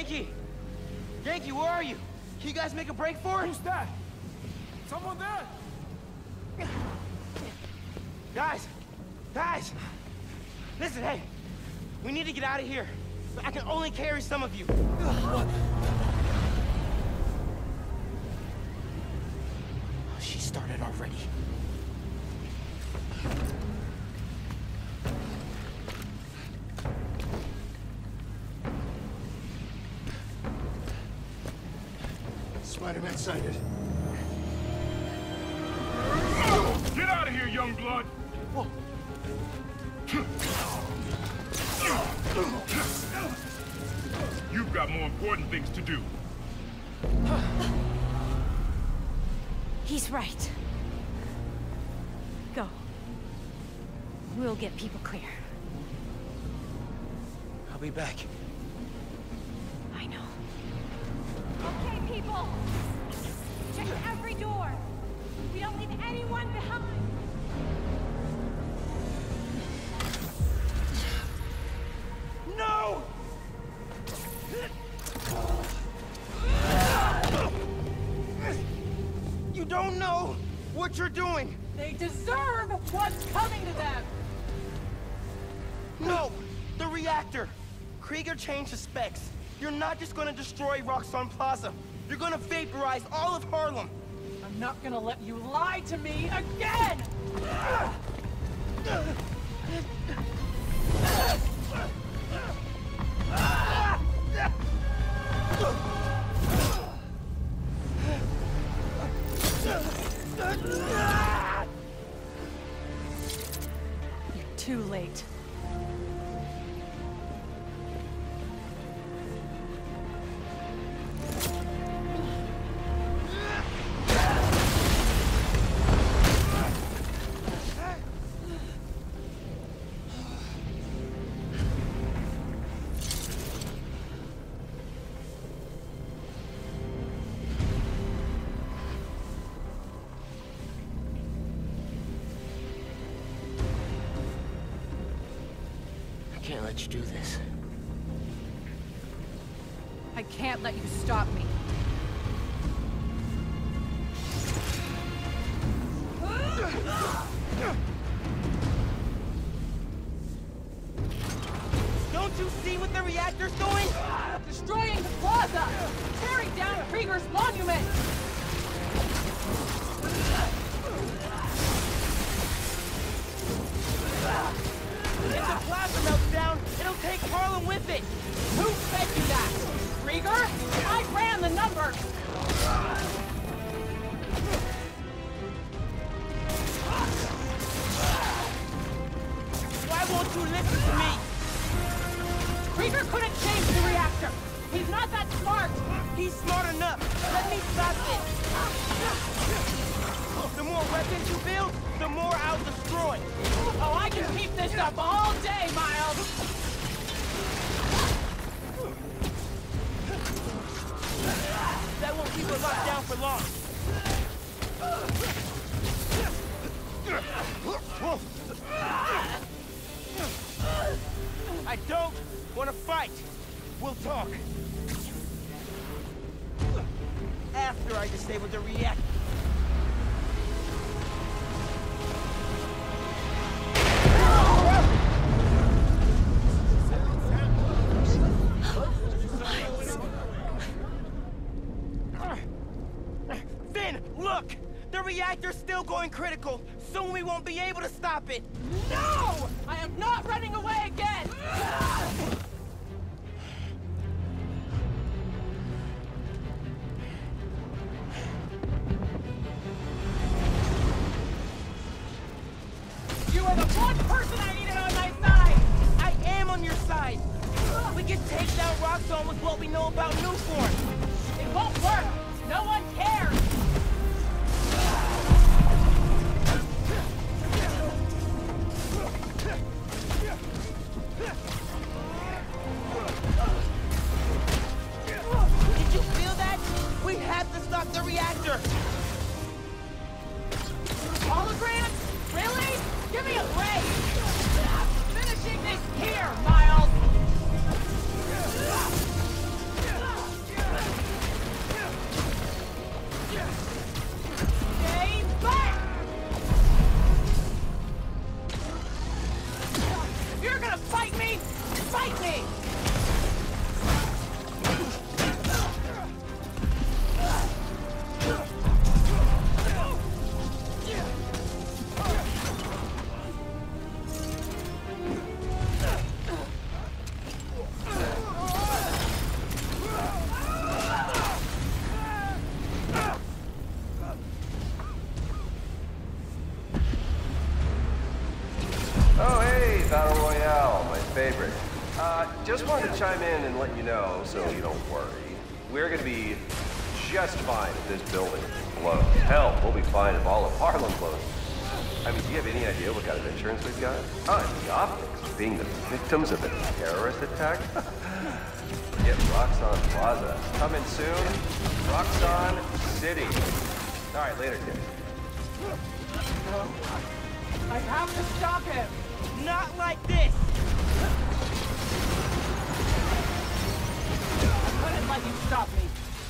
Yankee! Yankee, where are you? Can you guys make a break for it? Who's that? Someone there? Guys! Guys! Listen, hey! We need to get out of here. I can only carry some of you. What? She started already. Spider-Man sighted. Get out of here, young blood! Whoa. You've got more important things to do. He's right. Go. We'll get people clear. I'll be back. I know. Okay, people! Check every door! We don't leave anyone behind! No! You don't know what you're doing! They deserve what's coming to them! No! The reactor! Krieger changed the specs. You're not just gonna destroy Roxxon Plaza. You're gonna vaporize all of Harlem! I'm not gonna let you lie to me again! You're too late. I can't let you do this. I can't let you stop me. Don't you see what the reactor's doing? Destroying the plaza! Tearing down Krieger's monument! If the plaza melts down, it'll take Harlem with it! Who fed you that? Krieger? I ran the numbers! Why won't you listen to me? Krieger couldn't change the reactor! He's not that smart! He's smart enough! Let me stop this! The more weapons you build, the more I'll destroy! Oh, I can keep this up all day, Miles! That won't keep us locked down for long! I don't want to fight! We'll talk! After I disable the reactor! Finn, look! The reactor's still going critical! Soon we won't be able to stop it! No! I am not running away again! You are the one person I needed on my side! I am on your side! We can take down Roxxon with what we know about Nuform! It won't work! No one cares! Did you feel that? We have to stop the reactor! Holograms? Really? Give me a break! Finishing this here, Miles! Battle Royale, my favorite. Just wanted to chime in and let you know, so you don't worry. We're gonna be just fine if this building blows. Hell, we'll be fine if all of Harlem blows. I mean, do you have any idea what kind of insurance we've got? And the optics, being the victims of a terrorist attack? Get Roxxon Plaza. Coming soon, Roxxon City. All right, later, kids. No. I have to stop him! Not like this! I couldn't let you stop me!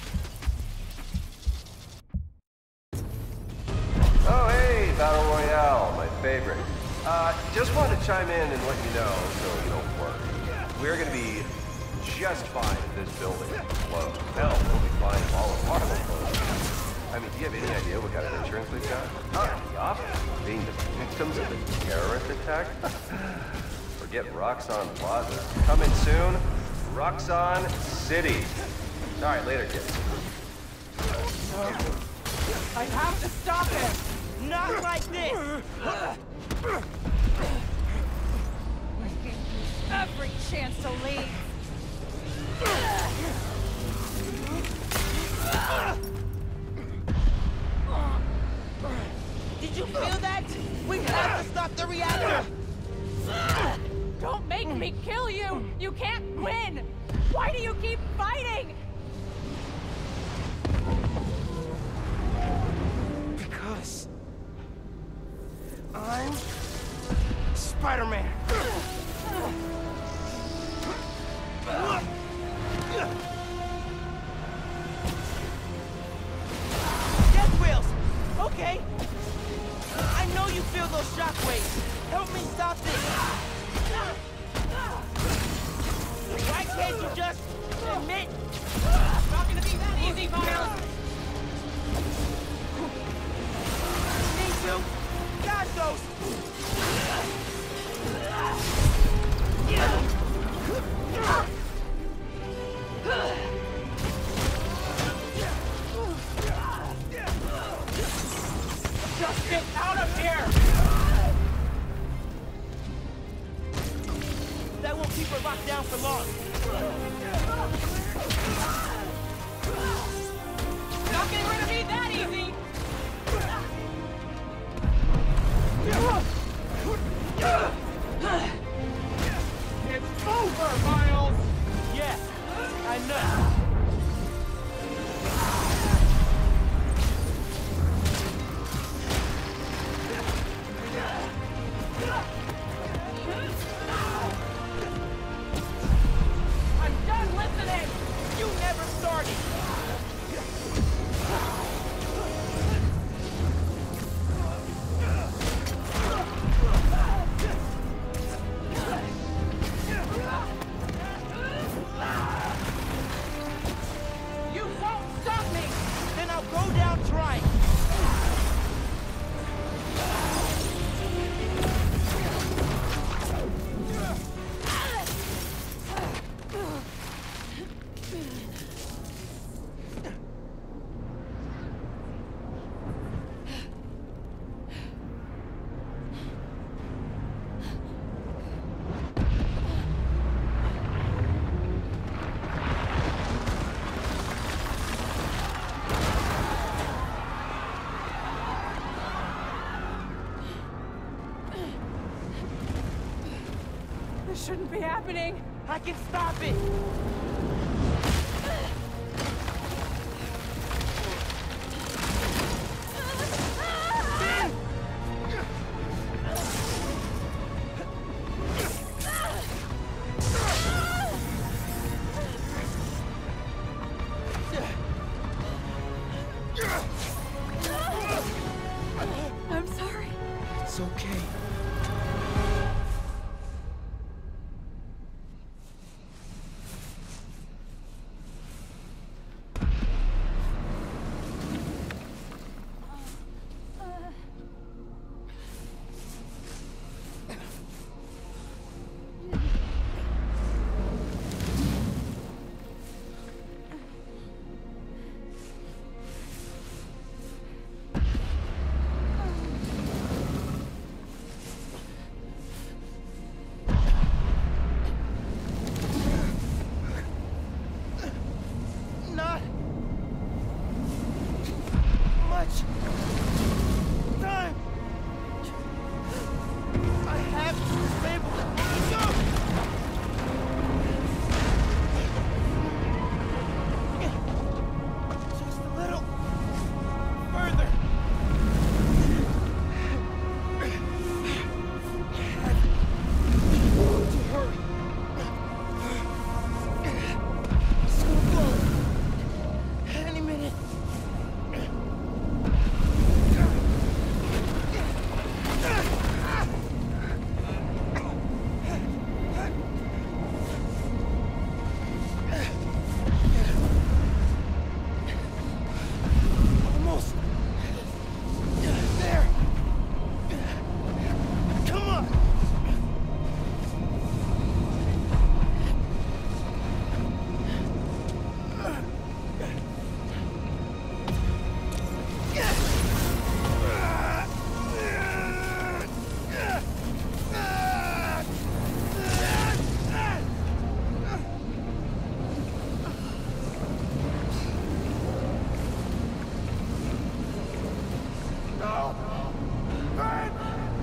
Oh, hey, Battle Royale, my favorite. Just wanted to chime in and let you know, so you don't worry. We're gonna be just fine if this building blows. Hell, we'll be fine if all of Harlem blows. I mean, do you have any idea what kind of insurance we've got? And the optics, being the victims of a terrorist attack? Forget Roxxon Plaza. Coming soon, Roxxon City. All right, later, kids. No. I have to stop him! Not like this! I gave you every chance to leave. Did you feel that? We have to stop the reactor! Don't make me kill you! You can't win! Why do you keep fighting? Because I'm Spider-Man. Death wheels! Okay. I know you feel those shockwaves. Help me stop this. Why can't you just admit? It's not gonna be that easy, Miles! Me too. Got those. Just get out of here! That won't keep her locked down for long. Not getting rid of me that easy! It's over, Miles! Yeah, I know. I'm done listening! You never started. You won't stop me! Then I'll go down trying. This shouldn't be happening! I can stop it. I'm sorry. It's okay.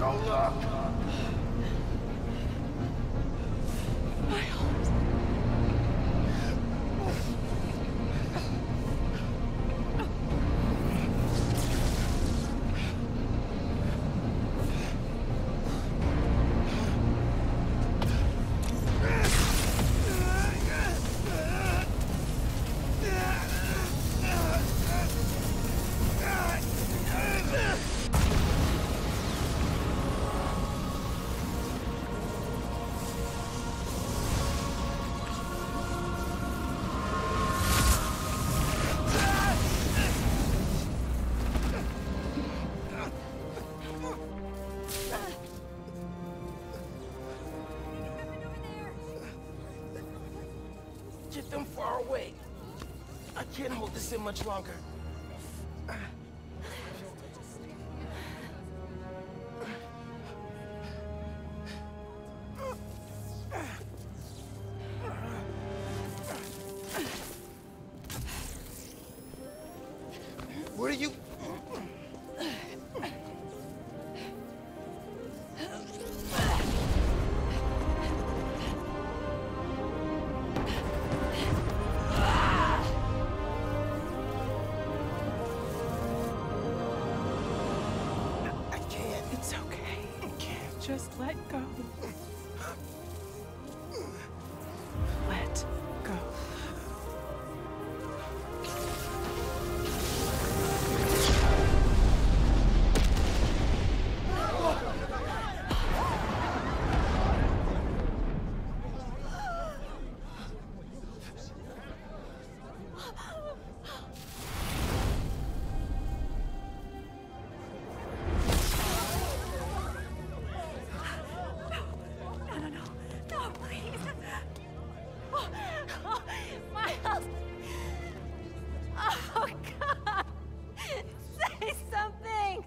Don't look! Get them far away. I can't hold this in much longer. What are you... It's okay. Just let go. Let go. Miles! Oh, God! Say something!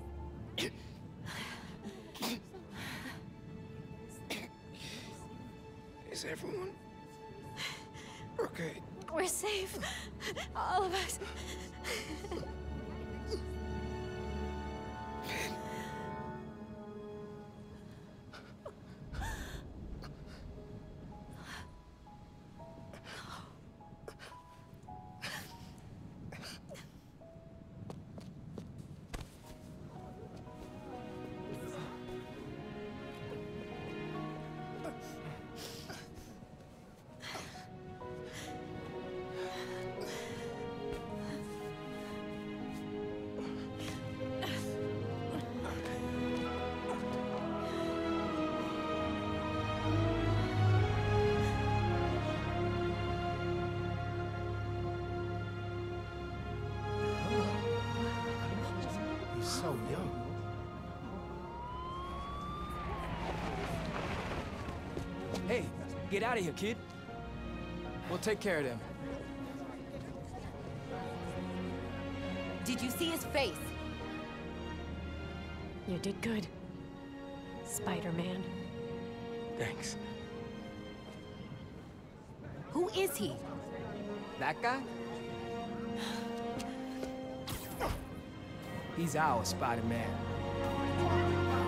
Is everyone okay? We're safe. All of us. He's so young. Hey, get out of here, kid. We'll take care of them. Did you see his face? You did good, Spider-Man. Thanks. Who is he? That guy? He's our Spider-Man.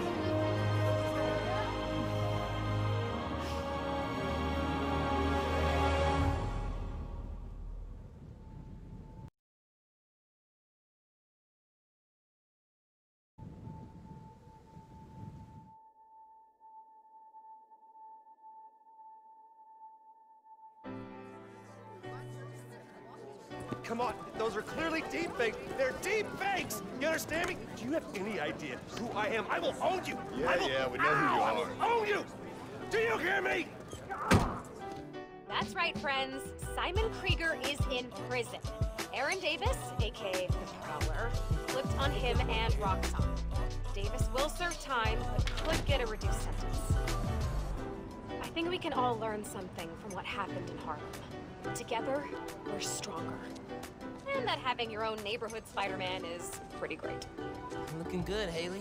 Come on, those are clearly deepfakes. They're deepfakes! You understand me? Do you have any idea who I am? I will own you! Yeah, we know who you I are. will own you! Do you hear me? That's right, friends. Simon Krieger is in prison. Aaron Davis, aka the Prowler, flipped on him and Roxxon. Davis will serve time, but could get a reduced sentence. I think we can all learn something from what happened in Harlem. Together, we're stronger. And that having your own neighborhood Spider-Man is pretty great. Looking good, Haley.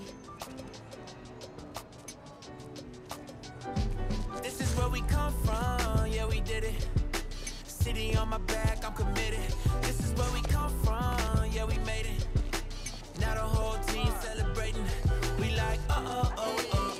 This is where we come from, yeah, we did it. City on my back, I'm committed. This is where we come from, yeah, we made it. Now the whole team celebrating. We like, oh, oh, oh, oh.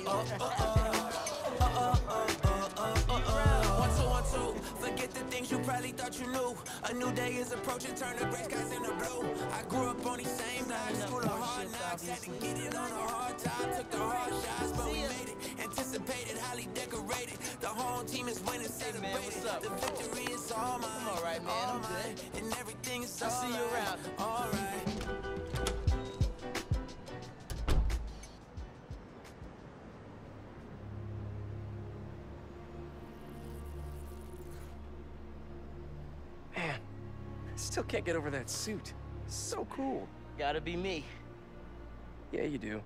new day is approaching, turn the gray skies into blue. I grew up on these same blocks, school of hard knocks. Had to get it on a hard time, took the hard shots, but we made it. Anticipated, highly decorated. The whole team is winning, celebrated. The victory is all mine. I'm alright, man. I'm good. And everything is I'll see you around. Alright. Man, I still can't get over that suit. So cool. Gotta be me. Yeah, you do.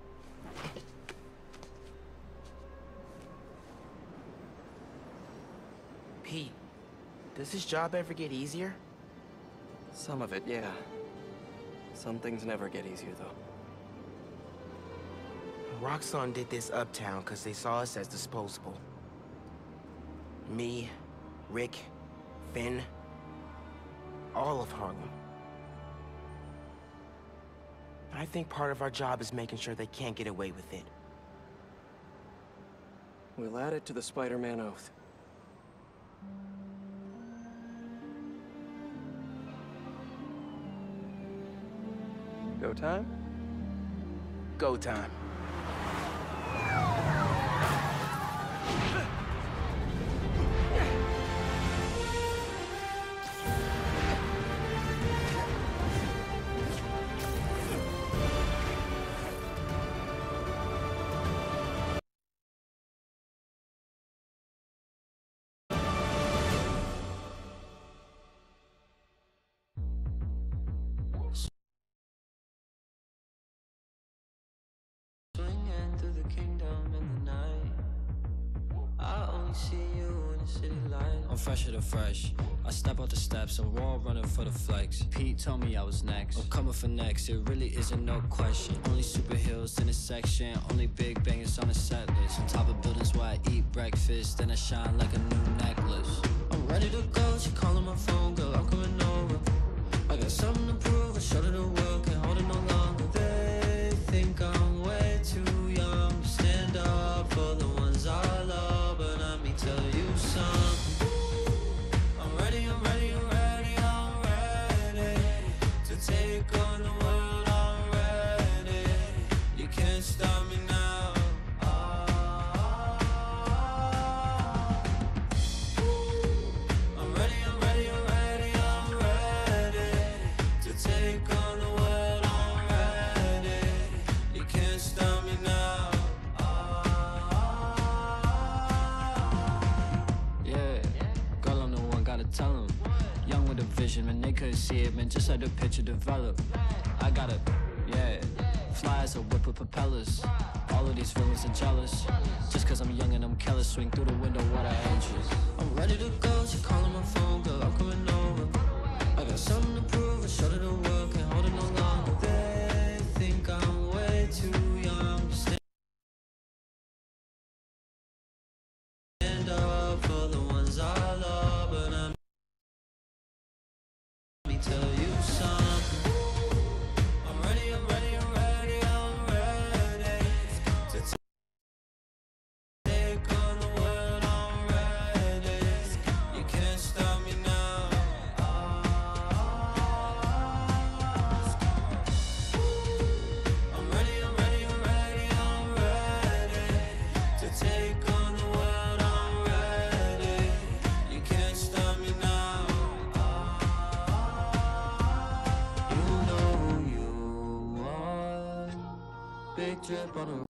Pete, does this job ever get easier? Some of it, yeah. Some things never get easier, though. Roxxon did this uptown because they saw us as disposable. Me, Rick, Finn, all of Harlem. I think part of our job is making sure they can't get away with it. We'll add it to the Spider-Man oath. Go time? Go time. Through the kingdom in the night, I only see you in the city light. I'm fresher than fresh. I step out the steps and wall running for the flex. Pete told me I was next. I'm coming for next. It really isn't no question. Only superheroes in the section. Only big bangers on the set list. On top of buildings where I eat breakfast, then I shine like a new necklace. I'm ready to go. She calling my phone, girl. I'm coming over. I got something to prove. I showed her the world. Can't hold it no longer. They think I'm way too young to stand up for the ones I love, but let me tell you something. I'm ready, I'm ready, I'm ready, I'm ready to take on the world. I'm ready. You can't stop me now. I'm ready, I'm ready, I'm ready, I'm ready to take on the world. I'm ready. You can't stop me now. Yeah, girl, I'm the one, gotta tell them. Young with a vision, man, they couldn't see it, man, just let the picture develop. I gotta, yeah, fly as a whip with propellers. All of these feelings are jealous. Just cause I'm young and I'm careless, swing through the window, what I interest. I'm ready to go, she calling my phone, girl, I'm coming over. I got something to prove, I showed her the world, can't hold it no longer. They think I'm way too young to stand up for the ones I love, but let me tell you something. I'm ready, I'm ready, I'm ready, I'm ready to take on the world. I'm ready. You can't stop me now. I'm ready, I'm ready, I'm ready, I'm ready to take on the world. I'm ready. You can't stop me now. You know who you are. Big drip on a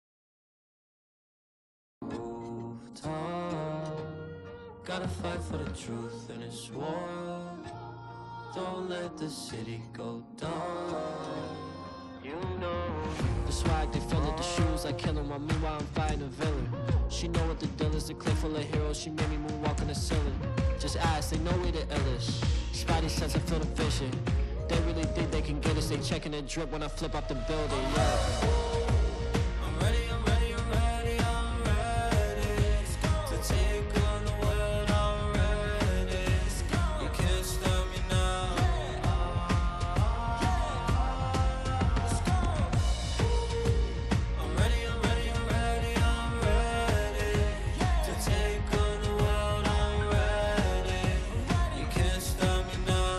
rooftop. Gotta fight for the truth in this war. Don't let the city go down. You know the swag, they feel it, the shoes, I kill them. While meanwhile I'm fighting a villain. She know what the deal is, the clique full of heroes. She made me moonwalk on the ceiling. Just ask, they know we the illest. Spidey sense, I feel the vision. They really think they can get us. They checking the drip when I flip off the building, yeah. I'm ready, I'm ready, I'm ready, I'm ready to take on the world. I'm ready. You can't stop me now. I'm ready, I'm ready, I'm ready, I'm ready to take on the world. I'm ready. You can't stop me now.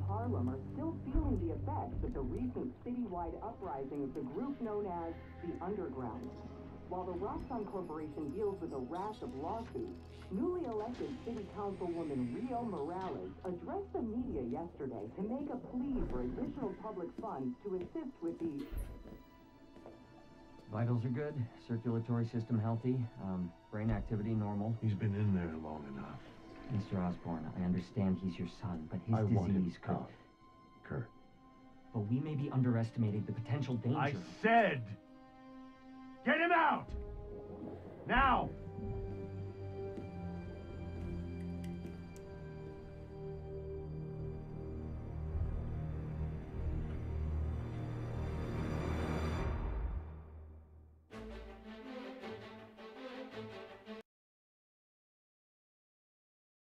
Harlem are still feeling the effects of the recent citywide uprising of the group known as the Underground. While the Roxxon Corporation deals with a rash of lawsuits, newly elected City Councilwoman Rio Morales addressed the media yesterday to make a plea for additional public funds to assist with the... Vitals are good, circulatory system healthy, brain activity normal. He's been in there long enough. Mr. Osborn, I understand he's your son, but his want him disease could... out. Kurt. But we may be underestimating the potential danger. I said, get him out! Now!